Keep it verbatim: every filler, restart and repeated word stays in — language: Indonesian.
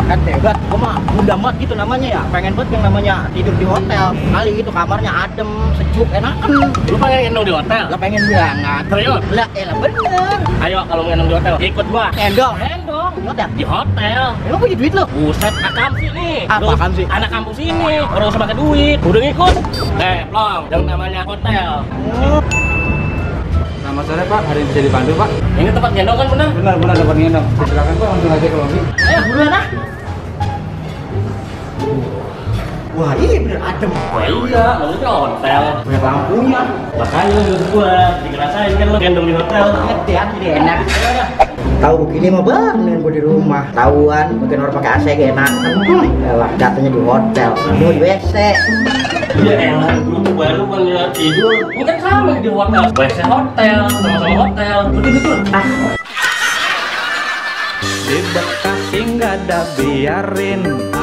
kan hebat, gua mah bunda mat gitu namanya ya. Pengen banget yang namanya tidur di hotel. Kali gitu kamarnya adem, sejuk, enakan. Lu pengen ngendong di hotel? Lah pengen banget. Serius? Lah elah bener. Ayo kalau mau ngendong di hotel, ikut gua. Ngendong, ngendong. Di hotel. Di hotel. Emang punya duit lo? Buset, akam sih nih. Apa Lu akam sih? Anak kampus ini, orang usah pakai duit. Udah ngikut? Eh, Plong, yang namanya hotel. Selamat sore Pak, hari ini bisa dipandu Pak? Ini tempat gendong kan benar? Benar, benar dapat gendong. Silakan Pak, langsung aja ke lobi. Ayo buruan ah. Wah ini bener adem. Wah iya, maksudnya hotel. Banyak lampunya. Makanya lu menurut gua, dikerasain kan lu gendong di hotel. Ngerti ya, jadi enak. Tahu begini mah bener gua di rumah. Tahuan, mungkin orang pakai A C gak enak. Elah, datanya di hotel. Mau di W C. Ya elah, gua tuh baru ngeliat tidur. Ini kan sama di hotel. W C hotel, sama-sama hotel. Betul-betul. Ah. Di Bekasi nggak ada biarin